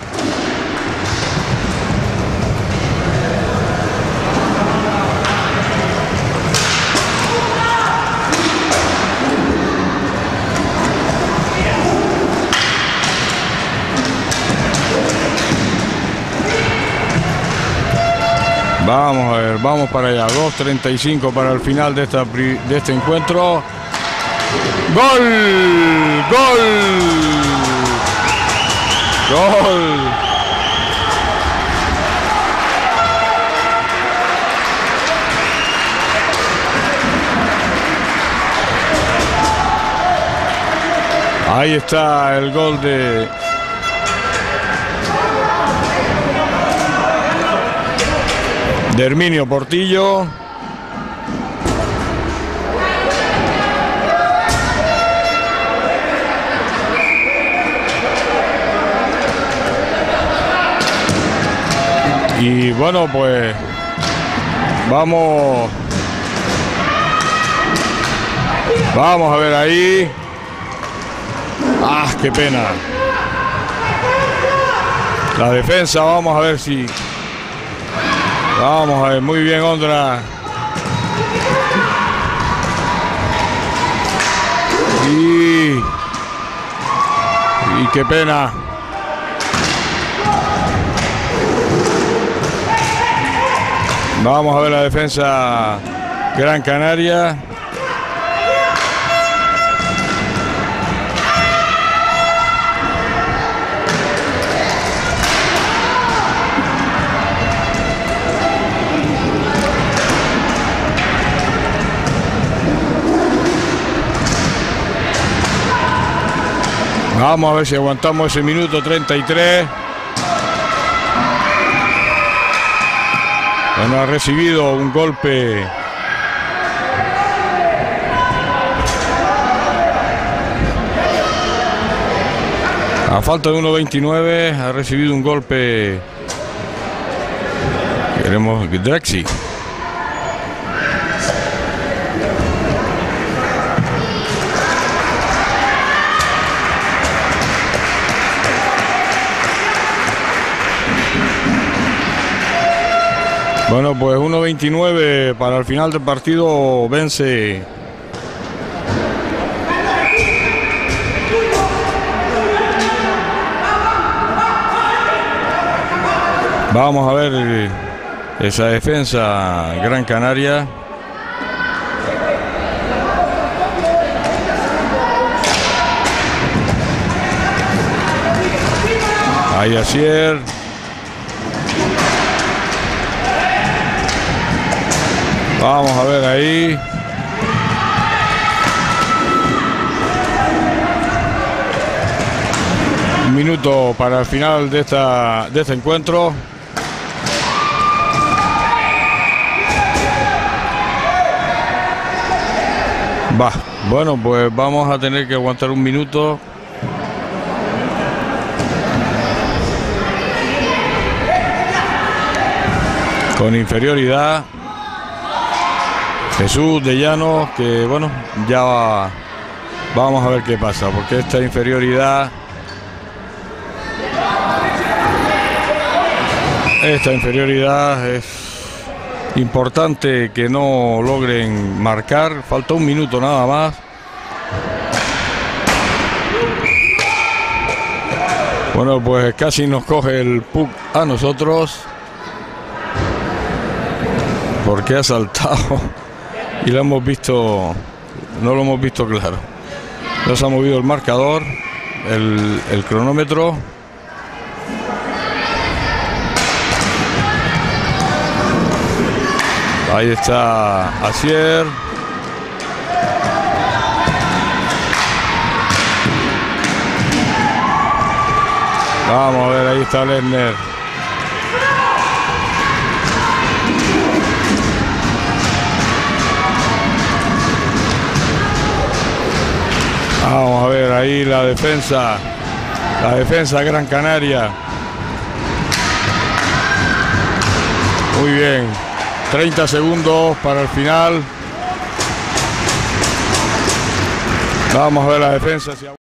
Vamos a ver, vamos para allá. 2:35 para el final de este encuentro. ¡Gol! ¡Gol! ¡Gol! Ahí está el gol de Herminio Portillo. Y bueno, pues vamos a ver ahí. Qué pena. La defensa, vamos a ver si... Vamos a ver, muy bien Ondra. Y qué pena. Vamos a ver la defensa Gran Canaria. Vamos a ver si aguantamos ese minuto 33. Bueno, ha recibido un golpe. A falta de 1:29 ha recibido un golpe. Queremos Drexi. Bueno, pues 1:29 para el final del partido. Vence vamos a ver esa defensa Gran Canaria. Ahí Asier. Vamos a ver ahí. Un minuto para el final de este encuentro. Va. Bueno, pues vamos a tener que aguantar un minuto. Con inferioridad. Jesús de Llanos, que bueno, ya vamos a ver qué pasa, porque esta inferioridad es importante que no logren marcar. Falta un minuto nada más. Bueno, pues casi nos coge el puck a nosotros, porque ha saltado y lo hemos visto, no lo hemos visto claro. Nos ha movido el marcador, el cronómetro. Ahí está Asier. Vamos a ver, ahí está Lerner. Vamos a ver ahí la defensa Gran Canaria. Muy bien, 30 segundos para el final. Vamos a ver la defensa.